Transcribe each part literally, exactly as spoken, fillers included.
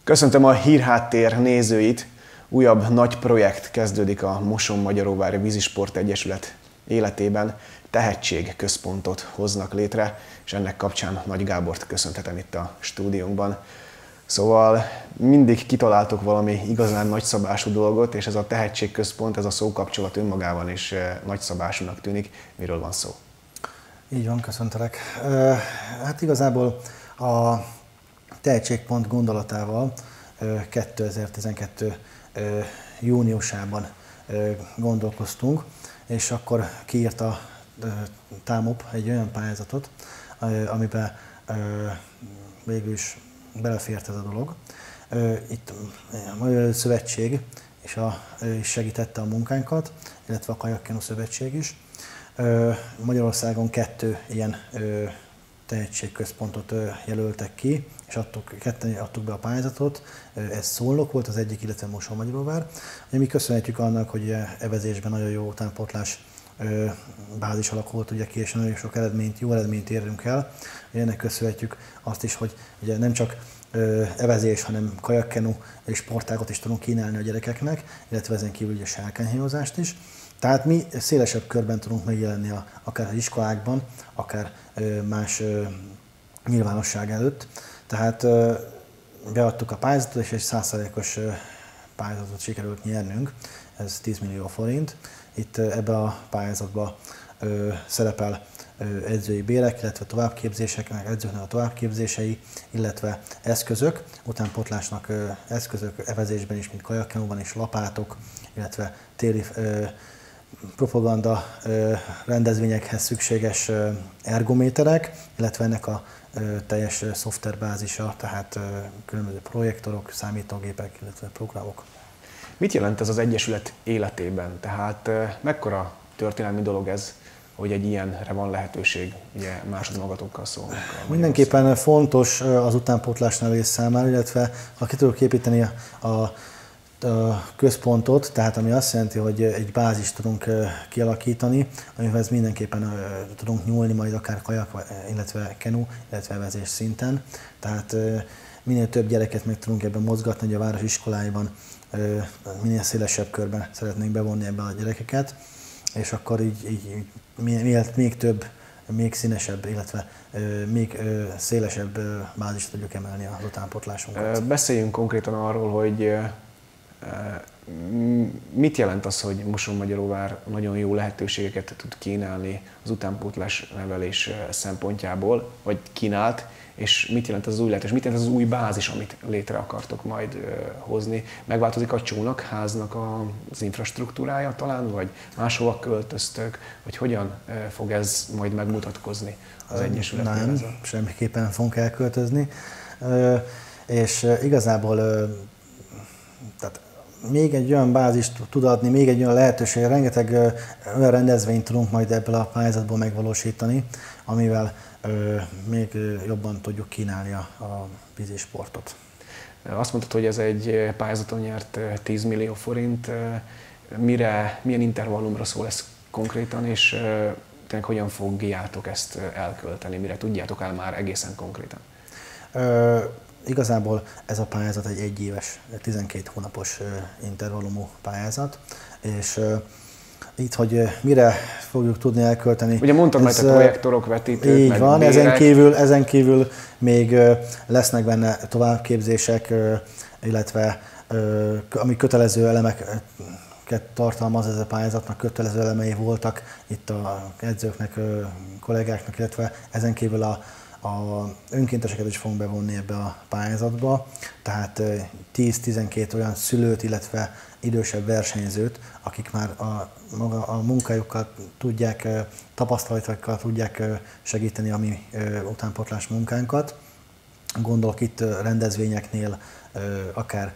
Köszöntöm a Hírháttér nézőit! Újabb nagy projekt kezdődik a Mosonmagyaróvári Vízisport Egyesület életében. Tehetségközpontot hoznak létre, és ennek kapcsán Nagy Gábort köszönhetem itt a stúdiónkban. Szóval mindig kitaláltok valami igazán nagyszabású dolgot, és ez a tehetségközpont, ez a szókapcsolat önmagában is nagyszabásúnak tűnik. Miről van szó? Így van, köszöntelek. Hát igazából a tehetségpont gondolatával kétezer-tizenkettő júniusában gondolkoztunk, és akkor kiírt a Támop egy olyan pályázatot, amiben végül is belefért ez a dolog. Itt a Magyar Szövetség is, a, is segítette a munkánkat, illetve a Kajakkenu Szövetség is. Magyarországon kettő ilyen tehetségközpontot jelöltek ki, és adtuk, ketten adtuk be a pályázatot. Ez Szolnok volt az egyik, illetve Mosonmagyaróvár. Mi köszönhetjük annak, hogy evezésben nagyon jó utánpótlás bázis alakult ugye ki, és nagyon sok eredményt, jó eredményt érünk el. Ennek köszönhetjük azt is, hogy ugye nem csak evezés, hanem kajakkenu és sportágat is tudunk kínálni a gyerekeknek, illetve ezen kívül ugye sárkányhajózást is. Tehát mi szélesebb körben tudunk megjelenni a, akár az iskolákban, akár más nyilvánosság előtt. Tehát beadtuk a pályázatot, és egy száz százalékos pályázatot sikerült nyernünk, ez tíz millió forint. Itt ebbe a pályázatba szerepel edzői bérek, illetve továbbképzéseknek, edzőknek a továbbképzései, illetve eszközök, utánpótlásnak eszközök evezésben is, mint kajakkenúban is, lapátok, illetve téli propaganda rendezvényekhez szükséges ergométerek, illetve ennek a teljes szoftverbázisa, tehát különböző projektorok, számítógépek, illetve programok. Mit jelent ez az Egyesület életében? Tehát mekkora történelmi dolog ez, hogy egy ilyenre van lehetőség, ugye másodmagatokkal szólnak? Mindenképpen fontos az utánpótlás nevelés számára, illetve ha ki tudjuk építeni a, a a központot, tehát ami azt jelenti, hogy egy bázist tudunk kialakítani, amihez mindenképpen tudunk nyúlni majd akár kajak, illetve kenu, illetve evezés szinten. Tehát minél több gyereket meg tudunk ebben mozgatni, hogy a város iskoláiban minél szélesebb körben szeretnénk bevonni ebbe a gyerekeket, és akkor így, így még, még több, még színesebb, illetve még szélesebb bázist tudjuk emelni az utánpótlásunkat. Beszéljünk konkrétan arról, hogy mit jelent az, hogy Mosonmagyaróvár nagyon jó lehetőségeket tud kínálni az utánpótlás nevelés szempontjából, vagy kínált, és mit jelent az, az új lehetőség, mit jelent az, az új bázis, amit létre akartok majd hozni? Megváltozik a csónakháznak az infrastruktúrája talán, vagy máshova költöztök, vagy hogyan fog ez majd megmutatkozni az Egyesületnél? Nem, semmiképpen fogunk elköltözni, és igazából tehát még egy olyan bázist tud adni, még egy olyan lehetőség, rengeteg olyan rendezvényt tudunk majd ebből a pályázatból megvalósítani, amivel ö, még jobban tudjuk kínálni a, a vízisportot. Azt mondtad, hogy ez egy pályázaton nyert tíz millió forint. Mire, milyen intervallumra szól ez konkrétan, és tényleg hogyan fogjátok ezt elkölteni? Mire tudjátok el már egészen konkrétan? Ö, Igazából ez a pályázat egy egyéves, tizenkét hónapos intervallumú pályázat, és uh, itt, hogy mire fogjuk tudni elkölteni. Ugye mondtad majd a projektorok, vetítők, így meg van, bérek. ezen kívül, ezen kívül még uh, lesznek benne továbbképzések, uh, illetve uh, ami kötelező elemeket tartalmaz ez a pályázatnak, kötelező elemei voltak itt a edzőknek, uh, kollégáknak, illetve ezen kívül a A önkénteseket is fogunk bevonni ebbe a pályázatba, tehát tíz-tizenkét olyan szülőt, illetve idősebb versenyzőt, akik már a, maga a munkájukkal tudják, tapasztalatokkal tudják segíteni a mi utánpótlás munkánkat. Gondolok itt rendezvényeknél akár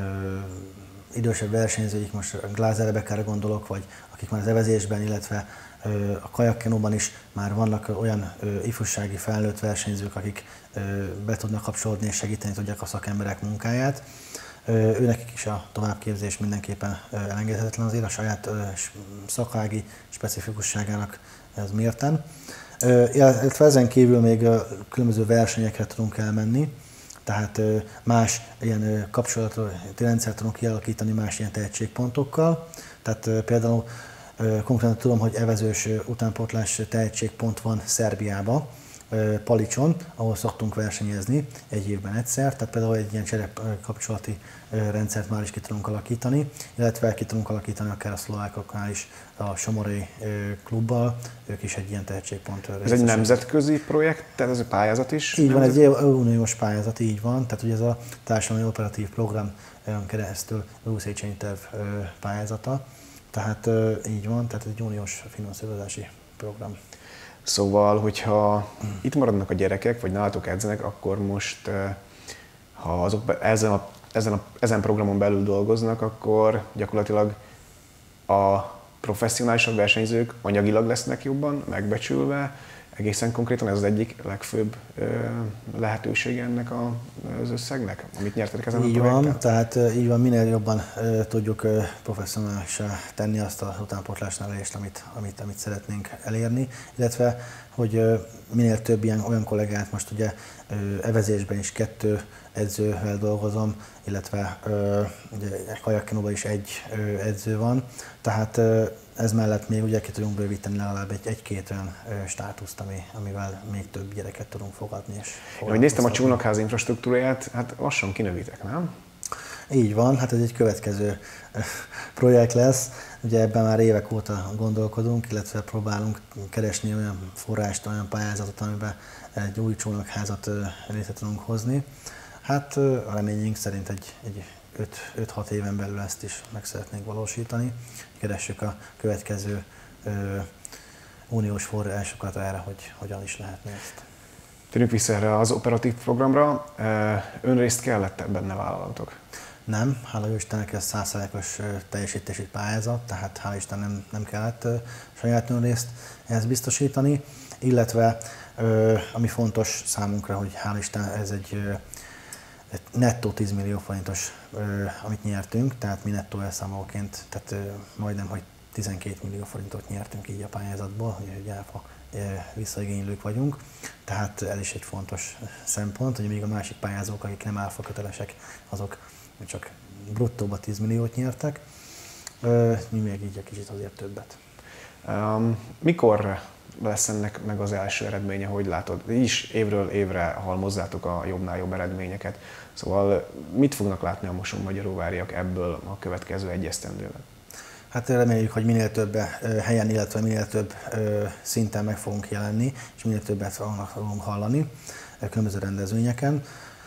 idősebb versenyzők, most Glázer Rebekára gondolok, vagy akik már az evezésben, illetve a kajakkenúban is már vannak olyan ifjúsági felnőtt versenyzők, akik be tudnak kapcsolódni és segíteni tudják a szakemberek munkáját. Őnekik is a továbbképzés mindenképpen elengedhetetlen azért a saját szakági specifikusságának ez mérten. Illetve ezen kívül még különböző versenyekre tudunk elmenni, tehát más ilyen kapcsolati rendszert tudunk kialakítani más ilyen tehetségpontokkal. Tehát például konkrétan tudom, hogy evezős utánpótlás tehetségpont van Szerbiában, Palicson, ahol szoktunk versenyezni egy évben egyszer, tehát például egy ilyen cserepkapcsolati rendszert már is ki tudunk alakítani, illetve ki tudunk alakítani akár a szlovákoknál is a Somorai klubbal, ők is egy ilyen tehetségpont. Ez egy nemzetközi projekt, tehát ez a pályázat is? Így van, egy uniós pályázat, így van, tehát ugye ez a társadalmi operatív program keresztül a Széchenyi terv pályázata, tehát így van, tehát egy uniós finanszírozási program. Szóval, hogyha hmm. itt maradnak a gyerekek, vagy nálatok edzenek, akkor most, ha azok ezen, a, ezen, a, ezen programon belül dolgoznak, akkor gyakorlatilag a professzionálisabb versenyzők anyagilag lesznek jobban megbecsülve. Egészen konkrétan ez az egyik legfőbb lehetősége ennek az összegnek, amit nyertetek ezen így a projekten? Van, tehát így van, minél jobban tudjuk professzionálisá tenni azt az utánpótlás nevelést, amit, amit, amit szeretnénk elérni, illetve hogy minél több ilyen olyan kollégát, most ugye evezésben is kettő edzővel dolgozom, illetve ugye kajakkenóban is egy edző van, tehát ez mellett még ugye ki tudunk bővíteni legalább egy, egy-két olyan státuszt, ami, amivel még több gyereket tudunk fogadni. És Én néztem a csónakház infrastruktúráját, hát lassan kinövitek, nem? Így van, hát ez egy következő projekt lesz. Ugye ebben már évek óta gondolkodunk, illetve próbálunk keresni olyan forrást, olyan pályázatot, amiben egy új csónakházat létre tudunk hozni. Hát a reményünk szerint egy, egy öt-hat éven belül ezt is meg szeretnénk valósítani. Keressük a következő ö, uniós forrásokat erre, hogy hogyan is lehetne ezt. Térjünk vissza erre az operatív programra. Önrészt kellett benne vállalatotok? Nem, hála Istennek ez száz százalékos teljesítési pályázat, tehát hála Isten nem, nem kellett saját önrészt ehhez biztosítani, illetve ami fontos számunkra, hogy hála Isten ez egy nettó tíz millió forintos, amit nyertünk, tehát mi nettó elszámolóként, tehát majdnem, hogy tizenkét millió forintot nyertünk így a pályázatból, hogy áfa visszaigénylők vagyunk, tehát ez is egy fontos szempont, hogy még a másik pályázók, akik nem áfa kötelesek, azok csak bruttóba tíz milliót nyertek, mi még így egy kicsit azért többet. Um, mikor lesz ennek meg az első eredménye, hogy látod? Így is évről évre halmozzátok a jobbnál jobb eredményeket. Szóval mit fognak látni a mosonmagyaróváriak ebből a következő egy esztendőben? Hát reméljük, hogy minél több helyen, illetve minél több szinten meg fogunk jelenni, és minél többet fogunk hallani különböző rendezvényeken.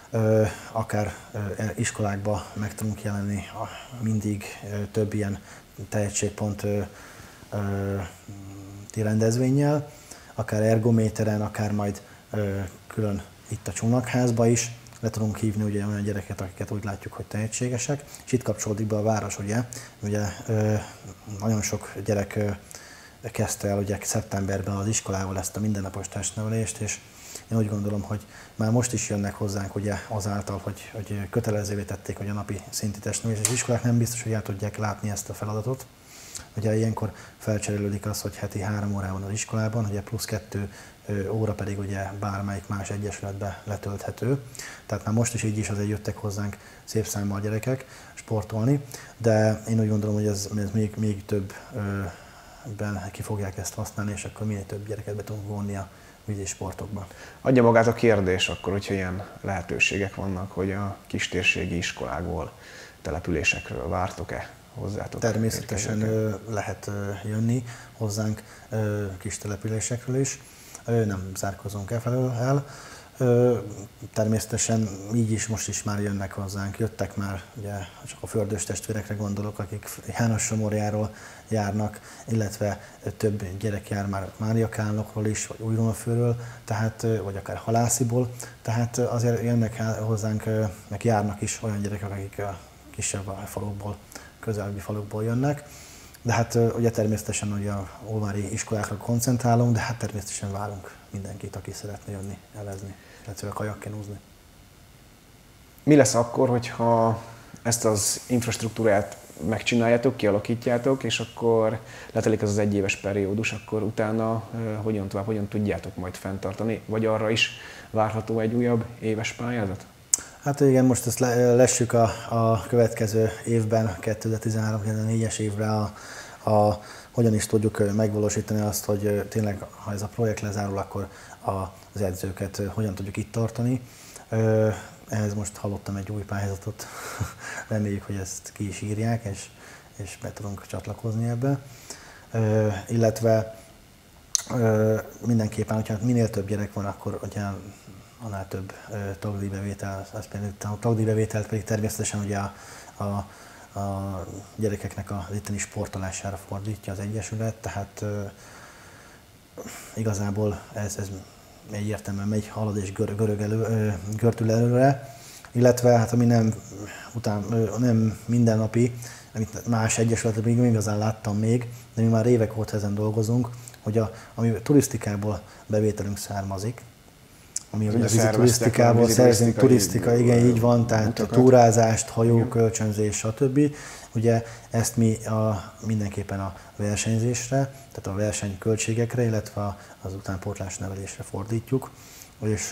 Akár iskolákba meg tudunk jelenni mindig több ilyen tehetségpont rendezvénnyel, akár ergométeren, akár majd külön itt a csónakházba is le tudunk hívni ugye olyan gyereket, akiket úgy látjuk, hogy tehetségesek, és itt kapcsolódik be a város, ugye, ugye nagyon sok gyerek kezdte el ugye szeptemberben az iskolával ezt a mindennapos testnevelést, és én úgy gondolom, hogy már most is jönnek hozzánk ugye azáltal, hogy, hogy kötelezővé tették, hogy a napi szintű testnevelés, és az iskolák nem biztos, hogy el tudják látni ezt a feladatot. Ugye ilyenkor felcserélődik az, hogy heti három órá van az iskolában, ugye plusz kettő óra pedig ugye bármelyik más egyesületbe letölthető. Tehát már most is így is azért jöttek hozzánk szép számmal a gyerekek sportolni, de én úgy gondolom, hogy ez, ez még, még többben ki fogják ezt használni, és akkor minél több gyereket be tudunk vonni a vízi sportokban. Adja magát a kérdés akkor, hogyha ilyen lehetőségek vannak, hogy a kistérségi iskolákból, településekről vártok-e hozzátok? Természetesen érkezőket? Lehet jönni hozzánk kis településekről is, nem zárkozunk e felől el. Természetesen így is most is már jönnek hozzánk, jöttek már, ugye csak a fördős testvérekre gondolok, akik János-Somorjáról járnak, illetve több gyerek jár már Máriakánlókról is, vagy Újrónafőről, tehát, vagy akár Halásziból, tehát azért jönnek hozzánk, meg járnak is olyan gyerekek, akik a kisebb falukból, közelebbi falukból jönnek. De hát ugye természetesen ugye a óvári iskolákra koncentrálunk, de hát természetesen várunk mindenkit, aki szeretne jönni, elezni, illetve kajakkenúzni. Mi lesz akkor, hogyha ezt az infrastruktúrát megcsináljátok, kialakítjátok, és akkor letelik az az egyéves periódus, akkor utána hogyan tovább, hogyan tudjátok majd fenntartani? Vagy arra is várható egy újabb éves pályázat? Hát igen, most ezt lessük a, a következő évben, kétezer-tizenhárom kétezer-négyes évre, a, a, hogyan is tudjuk megvalósítani azt, hogy tényleg, ha ez a projekt lezárul, akkor a, az edzőket hogyan tudjuk itt tartani. Ehhez most hallottam egy új pályázatot, reméljük, hogy ezt ki is írják, és, és be tudunk csatlakozni ebbe. Illetve mindenképpen, hogyha minél több gyerek van, akkor ugye annál több tagdíjbevétel, az pedig, a tagdíjbevételt pedig természetesen ugye a, a, a gyerekeknek az itteni sportolására fordítja az Egyesület, tehát e, igazából ez, ez egyértelműen megy, halad és gör, görög elő, gördül előre, illetve hát ami nem, után, nem mindennapi, amit más egyesületekben még igazán láttam még, de mi már évek óta ezen dolgozunk, hogy a, ami turisztikából bevételünk származik, ami ugye a vízi turisztikából szerzünk turisztika, igen, így van, tehát mutakat. Túrázást, hajókölcsönzés, stb. Ugye ezt mi a, mindenképpen a versenyzésre, tehát a versenyköltségekre, illetve az utánpótlás nevelésre fordítjuk, és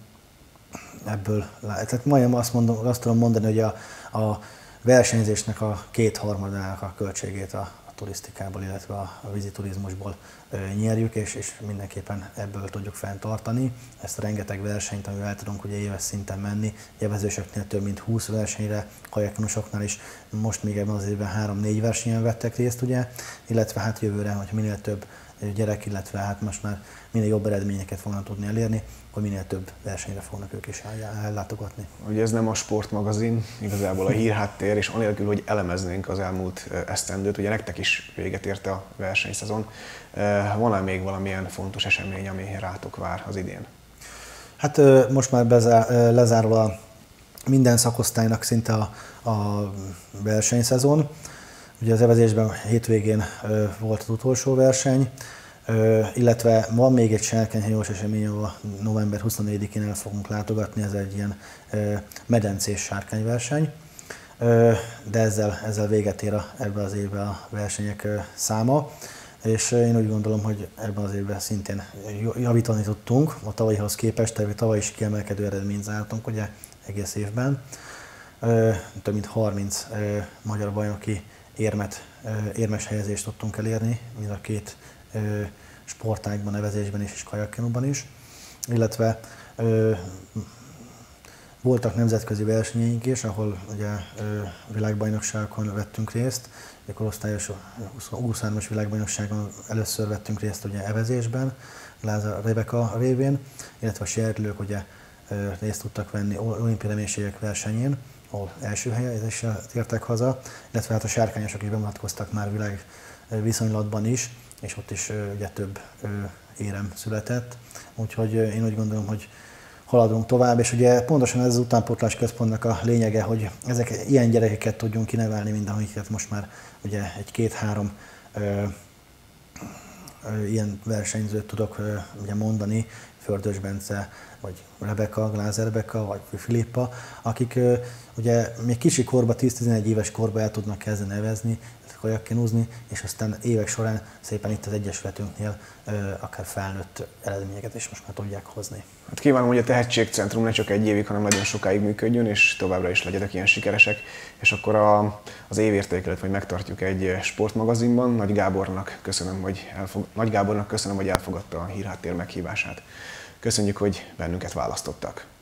ebből, tehát majdnem azt, mondom, azt tudom mondani, hogy a, a versenyzésnek a kétharmadának a költségét a turisztikából, illetve a vízi turizmusból nyerjük, és, és mindenképpen ebből tudjuk fenntartani. Ezt a rengeteg versenyt, amivel el tudunk ugye éves szinten menni, evezősöknél több mint húsz versenyre, kajakonosoknál is most még ebben az évben három-négy versenyen vettek részt, ugye, illetve hát jövőre, hogyha minél több gyerek, illetve hát most már minél jobb eredményeket fognak tudni elérni, akkor minél több versenyre fognak ők is ellátogatni. Ugye ez nem a sportmagazin, igazából a hírháttér, és anélkül, hogy elemeznénk az elmúlt esztendőt, ugye nektek is véget érte a versenyszezon. Van-e még valamilyen fontos esemény, ami rátok vár az idén? Hát most már bezár, lezárul a minden szakosztálynak szinte a, a versenyszezon. Ugye az evezésben hétvégén volt az utolsó verseny, illetve van még egy sárkányhajós esemény, ahol november huszonnégyedikén el fogunk látogatni, ez egy ilyen medencés sárkányverseny, de ezzel, ezzel véget ér a, ebben az évben a versenyek száma, és én úgy gondolom, hogy ebben az évben szintén javítani tudtunk a tavalyihoz képest, tehát tavaly is kiemelkedő eredményt zártunk ugye egész évben. Több mint harminc magyar bajnoki érmet, érmes helyezést tudtunk elérni, mind a két sportágban, evezésben is és kajakkenóban is, illetve ö, voltak nemzetközi versenyeink is, ahol ugye ö, világbajnokságokon vettünk részt, a korosztályos huszonhármas világbajnokságon először vettünk részt ugye evezésben, Lázár Rebeka révén, illetve a sietlők ugye ö, részt tudtak venni olimpiai reménységek versenyén, ahol első helyezéssel tértek haza, illetve hát a sárkányosok is bemutatkoztak már világ viszonylatban is, és ott is ugye több érem született. Úgyhogy én úgy gondolom, hogy haladunk tovább, és ugye pontosan ez az utánpótlás központnak a lényege, hogy ezek ilyen gyerekeket tudjunk kinevelni, mint amiket most már ugye egy két-három ilyen versenyzőt tudok ö, ugye mondani, Fördös Bence, vagy Rebeka, Glázer Rebeka, vagy Filippa, akik ö, ugye még kicsi korban, tíz-tizenegy éves korban el tudnak kezdeni nevezni, kajakkenúzni, és aztán évek során szépen itt az Egyesületünknél ö, akár felnőtt eredményeket is most már tudják hozni. Hát kívánom, hogy a Tehetségcentrum ne csak egy évig, hanem nagyon sokáig működjön, és továbbra is legyetek ilyen sikeresek. És akkor a, az évértékelőt majd megtartjuk egy sportmagazinban. Nagy Gábornak köszönöm, hogy, elfog, Nagy Gábornak köszönöm, hogy elfogadta a Hírháttér meghívását. Köszönjük, hogy bennünket választottak.